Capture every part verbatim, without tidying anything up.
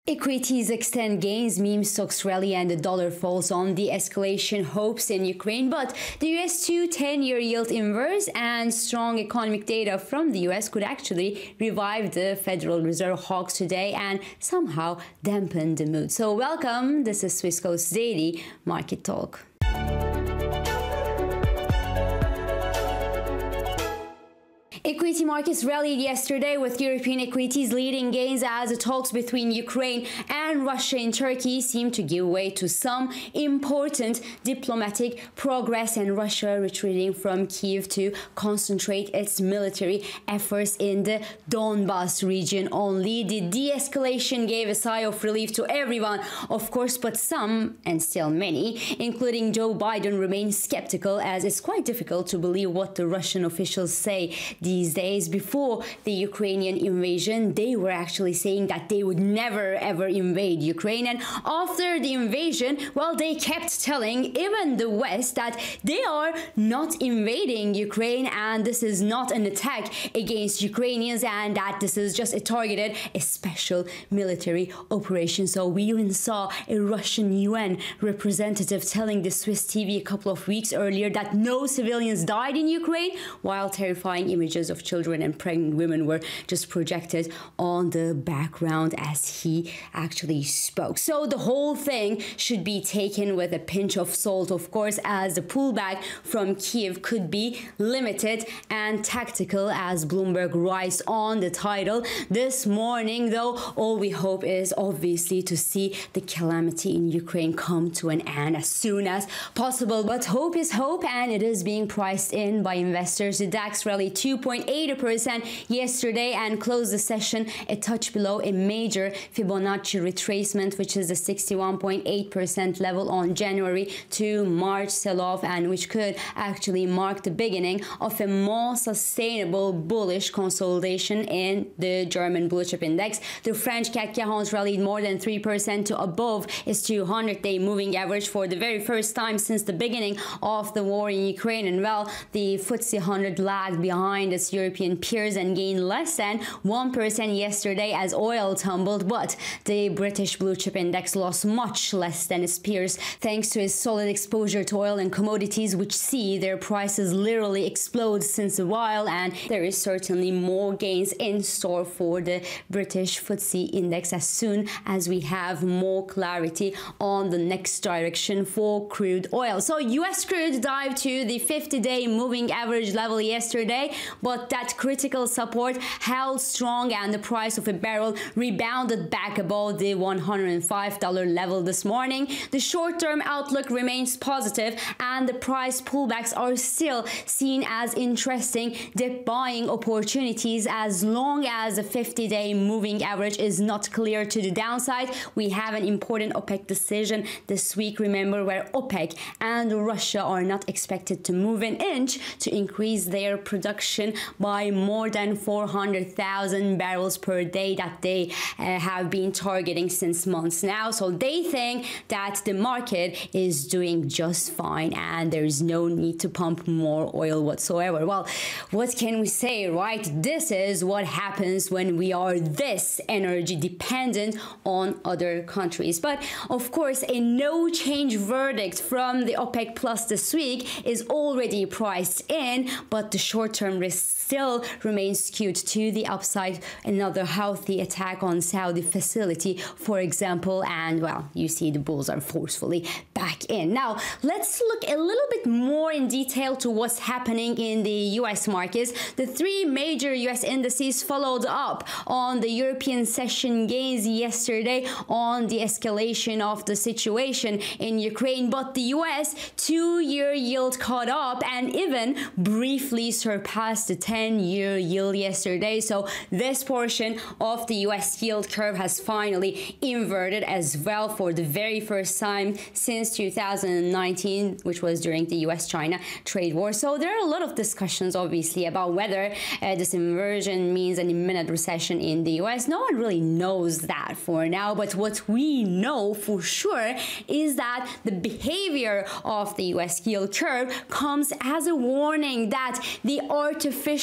Equities extend gains, meme stocks rally, and the dollar falls on de-escalation hopes in Ukraine. But the U S two ten-year yield inverse and strong economic data from the U S could actually revive the Federal Reserve hawks today and somehow dampen the mood. So welcome, this is Swissquote's Daily Market Talk. Equity markets rallied yesterday with European equities leading gains as the talks between Ukraine and Russia in Turkey seem to give way to some important diplomatic progress, and Russia retreating from Kyiv to concentrate its military efforts in the Donbas region only. The de-escalation gave a sigh of relief to everyone, of course, but some, and still many, including Joe Biden, remain skeptical, as it's quite difficult to believe what the Russian officials say these days. Before the Ukrainian invasion, they were actually saying that they would never ever invade Ukraine, and after the invasion, well, they kept telling even the West that they are not invading Ukraine and this is not an attack against Ukrainians and that this is just a targeted, a special military operation. So we even saw a Russian U N representative telling the Swiss T V a couple of weeks earlier that no civilians died in Ukraine, while terrifying images of children and pregnant women were just projected on the background as he actually spoke. So the whole thing should be taken with a pinch of salt, of course, as the pullback from Kyiv could be limited and tactical, as Bloomberg writes on the title. This morning, though, all we hope is obviously to see the calamity in Ukraine come to an end as soon as possible. But hope is hope, and it is being priced in by investors. The DAX rallied two point eight percent yesterday and closed the session a touch below a major Fibonacci retracement, which is the sixty-one point eight percent level on January to March sell-off, and which could actually mark the beginning of a more sustainable bullish consolidation in the German blue chip index. The French C A C quarante rallied more than three percent to above its two hundred day moving average for the very first time since the beginning of the war in Ukraine. And well, the F T S E one hundred lagged behind its European peers and gained less than one percent yesterday as oil tumbled, but the British blue chip index lost much less than its peers thanks to its solid exposure to oil and commodities, which see their prices literally explode since a while, and there is certainly more gains in store for the British F T S E index as soon as we have more clarity on the next direction for crude oil. So U S crude dived to the fifty day moving average level yesterday, but that critical support held strong and the price of a barrel rebounded back above the one hundred five dollar level this morning. The short-term outlook remains positive and the price pullbacks are still seen as interesting dip buying opportunities as long as the fifty day moving average is not clear to the downside. We have an important OPEC decision this week, remember, where OPEC and Russia are not expected to move an inch to increase their production by more than four hundred thousand barrels per day that they uh, have been targeting since months now. So they think that the market is doing just fine and there is no need to pump more oil whatsoever. Well, what can we say, right? This is what happens when we are this energy dependent on other countries. But of course, a no change verdict from the OPEC Plus this week is already priced in, but the short-term risk still remains skewed to the upside. Another healthy attack on Saudi facility, for example, and well, you see the bulls are forcefully back in. Now, let's look a little bit more in detail to what's happening in the U S markets. The three major U S indices followed up on the European session gains yesterday on the escalation of the situation in Ukraine, but the U S two-year yield caught up and even briefly surpassed the ten-year yield yesterday. So this portion of the U S yield curve has finally inverted as well for the very first time since two thousand nineteen, which was during the U S China trade war. So there are a lot of discussions, obviously, about whether uh, this inversion means an imminent recession in the U S. No one really knows that for now, but what we know for sure is that the behavior of the U S yield curve comes as a warning that the artificial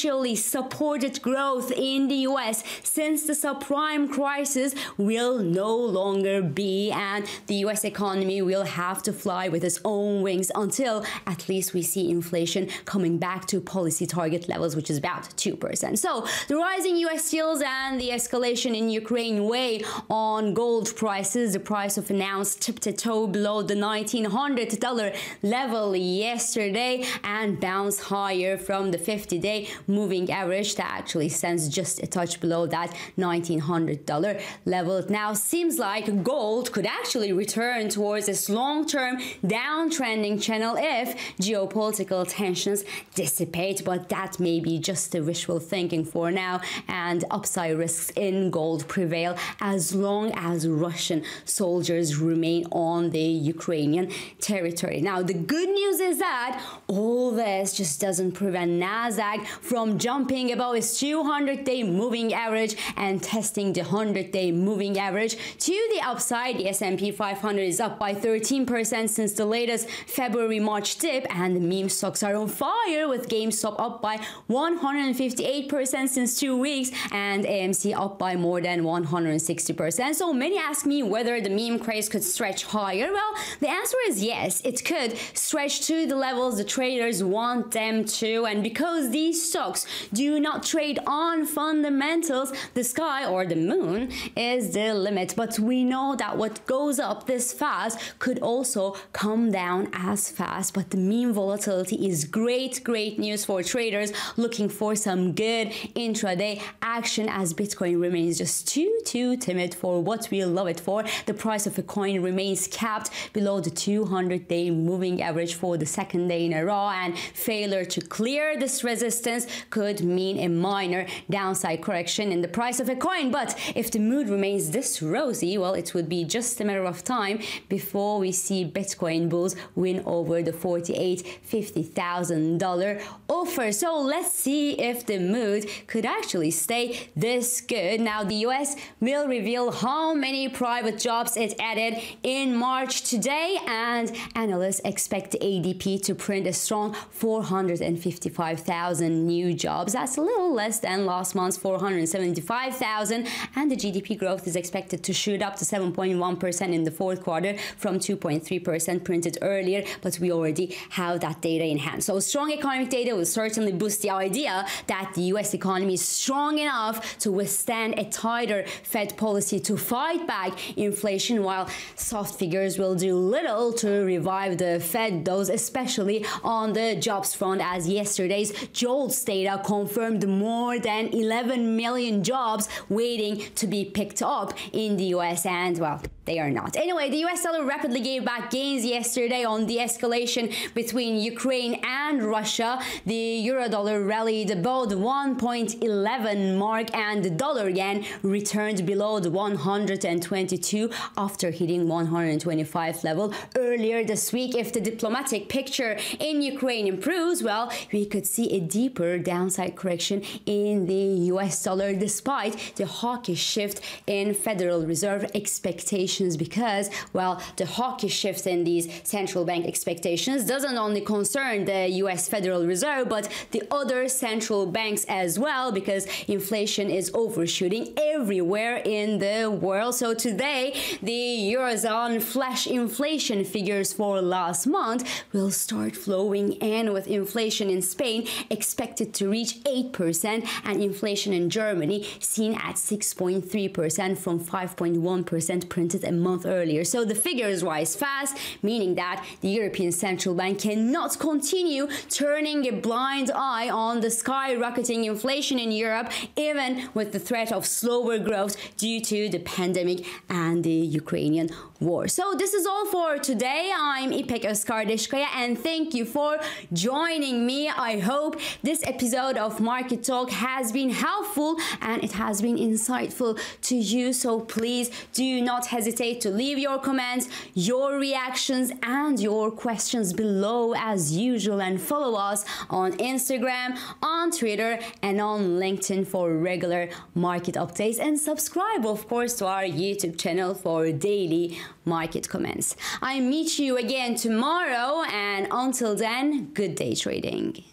initially supported growth in the U S since the subprime crisis will no longer be, and the U S economy will have to fly with its own wings until at least we see inflation coming back to policy target levels, which is about two percent. So the rising U S yields and the escalation in Ukraine weigh on gold prices. The price of an ounce tipped a toe below the nineteen hundred dollar level yesterday and bounced higher from the fifty-day moving average that actually stands just a touch below that nineteen hundred dollar level. It now seems like gold could actually return towards its long-term downtrending channel if geopolitical tensions dissipate, but that may be just a wishful thinking for now, and upside risks in gold prevail as long as Russian soldiers remain on the Ukrainian territory. Now, the good news is that all this just doesn't prevent Nasdaq from jumping above its two hundred day moving average and testing the one hundred day moving average to the upside. The S and P five hundred is up by thirteen percent since the latest February-March dip, and the meme stocks are on fire, with GameStop up by one hundred fifty-eight percent since two weeks and A M C up by more than one hundred sixty percent. So many ask me whether the meme craze could stretch higher. Well, the answer is yes, it could stretch to the levels the traders want them to, and because these stocks do not trade on fundamentals, the sky or the moon is the limit. But we know that what goes up this fast could also come down as fast. But the meme volatility is great, great news for traders looking for some good intraday action, as Bitcoin remains just too, too timid for what we love it for. The price of a coin remains capped below the two hundred day moving average for the second day in a row, and failure to clear this resistance could mean a minor downside correction in the price of a coin. But if the mood remains this rosy, well, it would be just a matter of time before we see Bitcoin bulls win over the forty-eight thousand, fifty thousand dollar offer. So let's see if the mood could actually stay this good. Now, the U S will reveal how many private jobs it added in March today, and analysts expect the A D P to print a strong four hundred fifty-five thousand new jobs. That's a little less than last month's four hundred seventy-five thousand, and the G D P growth is expected to shoot up to seven point one percent in the fourth quarter from two point three percent printed earlier, but we already have that data in hand. So strong economic data will certainly boost the idea that the U S economy is strong enough to withstand a tighter Fed policy to fight back inflation, while soft figures will do little to revive the Fed, those especially on the jobs front, as yesterday's JOLTS data confirmed more than eleven million jobs waiting to be picked up in the U S, and well, they are not. Anyway, the U S dollar rapidly gave back gains yesterday on the escalation between Ukraine and Russia. The euro dollar rallied above the one point eleven mark, and the dollar yen returned below the one hundred twenty-two after hitting one hundred twenty-five level earlier this week. If the diplomatic picture in Ukraine improves, well, we could see a deeper downside correction in the U S dollar despite the hawkish shift in Federal Reserve expectations, because, well, the hawkish shift in these central bank expectations doesn't only concern the U S Federal Reserve, but the other central banks as well, because inflation is overshooting everywhere in the world. So today, the Eurozone flash inflation figures for last month will start flowing in, with inflation in Spain expected to reach eight percent and inflation in Germany seen at six point three percent from five point one percent printed a month earlier. So the figures rise fast, meaning that the European Central Bank cannot continue turning a blind eye on the skyrocketing inflation in Europe, even with the threat of slower growth due to the pandemic and the Ukrainian war. So this is all for today. I'm İpek Özkardeskaya, and thank you for joining me. I hope this episode of Market Talk has been helpful and it has been insightful to you. So please do not hesitate to leave your comments, your reactions, and your questions below as usual, and follow us on Instagram, on Twitter, and on LinkedIn for regular market updates, and subscribe, of course, to our YouTube channel for daily market comments. I meet you again tomorrow, and until then, good day trading.